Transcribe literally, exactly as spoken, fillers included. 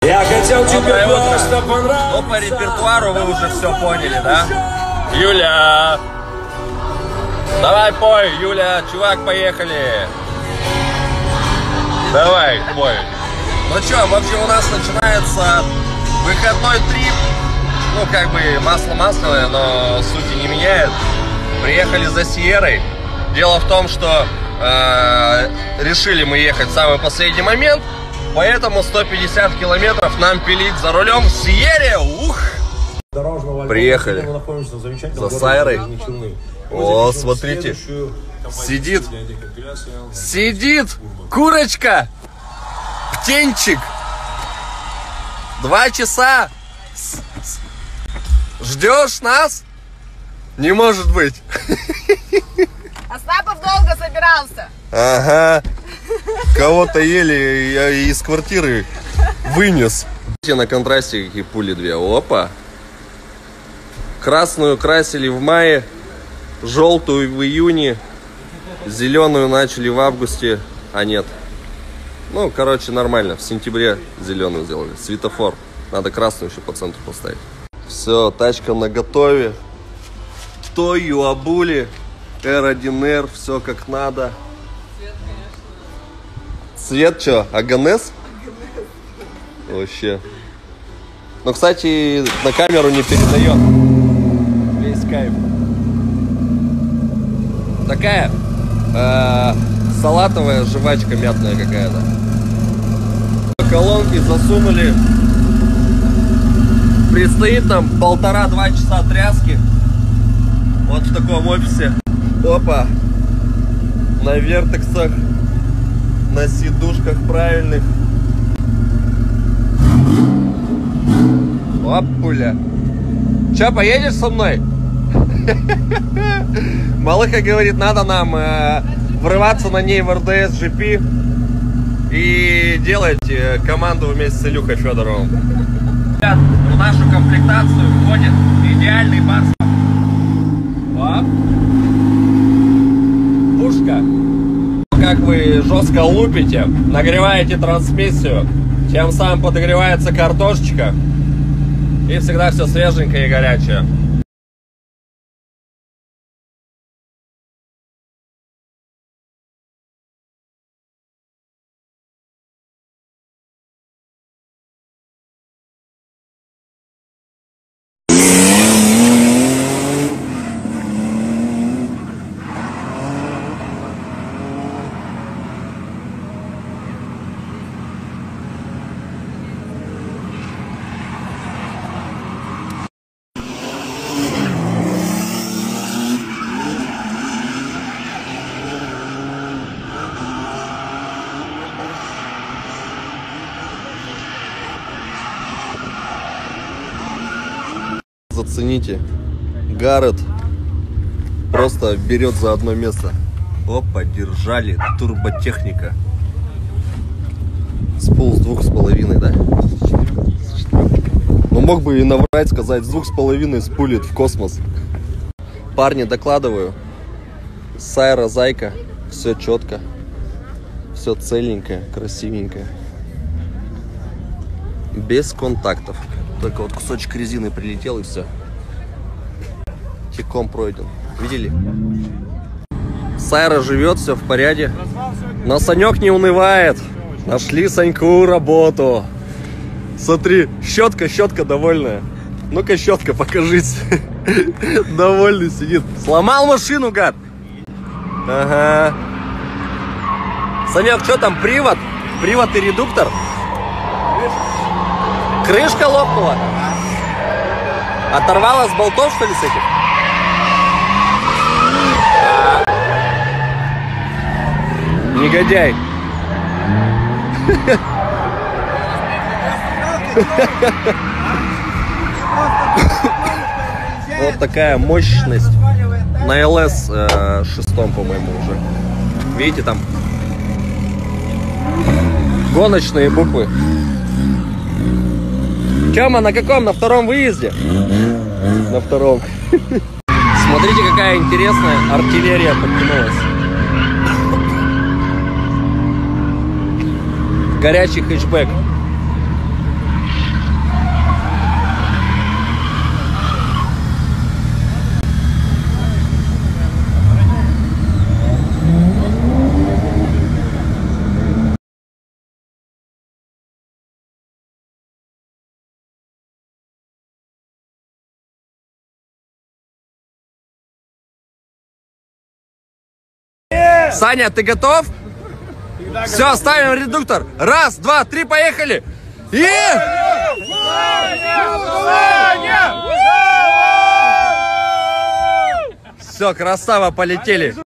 Я хотел тебе просто Ну, понравиться. по репертуару вы уже все поняли, да? Юля! Давай пой, Юля, чувак, поехали! Давай, пой. Ну что, в общем, у нас начинается выходной трип. Ну, как бы масло масляное, но сути не меняет. Приехали за Сиерой. Дело в том, что э, решили мы ехать в самый последний момент, поэтому сто пятьдесят километров нам пилить за рулем в Сиере. Ух! Приехали за Сайрой. О, смотрите, сидит, сидит курочка, птенчик. Два часа ждешь нас? Не может быть. Остапов долго собирался. Ага. Кого-то еле я из квартиры вынес. На контрасте какие пули две. Опа. Красную красили в мае, желтую в июне, зеленую начали в августе, а нет. Ну, короче, нормально. В сентябре зеленую сделали. Светофор. Надо красную еще по центру поставить. Все, тачка наготове. Тою обули. эр один эр, все как надо. Цвет что? Аганес? Вообще. Ну, кстати, на камеру не передает. Весь кайф. Такая э, салатовая жвачка мятная какая-то. Колонки засунули. Предстоит нам полтора-два часа тряски. Вот в таком офисе. Опа. На вертексах. На сидушках правильных. Опуля. Че, поедешь со мной? Малыха говорит, надо нам э, врываться на ней в эр дэ эс джи пи и делать э, команду вместе с Илюхой Федоровым. В нашу комплектацию входит идеальный барс. Оп. Пушка. Как вы жестко лупите, нагреваете трансмиссию, тем самым подогревается картошечка и всегда все свеженькое и горячее. Зацените, Гаррет просто берет за одно место. Опа, держали, турботехника. С пол с двух с половиной, да? Ну мог бы и наврать, сказать, с двух с половиной спулит в космос. Парни, докладываю. Сайра, зайка, все четко, все целенькое, красивенькое. Без контактов. Только вот кусочек резины прилетел и все. Теком пройден. Видели? Сайра живет, все в порядке. Но Санек не унывает. Нашли Саньку работу. Смотри, щетка, щетка довольная. Ну-ка, щетка, покажись. Довольный сидит. Сломал машину, гад. Ага. Санек, что там, привод? Привод и редуктор? Крышка лопнула? Оторвала с болтов, что ли, с этих? А. Негодяй. Вот такая мощность. На эл эс э, шестом, по-моему, уже. Видите, там гоночные буквы. Тёма, на каком? На втором выезде? На втором. Смотрите, какая интересная артиллерия подтянулась. Горячий хэтчбэк. Саня, ты готов? Все, ставим редуктор. Раз, два, три, поехали. И... Все, красава, полетели.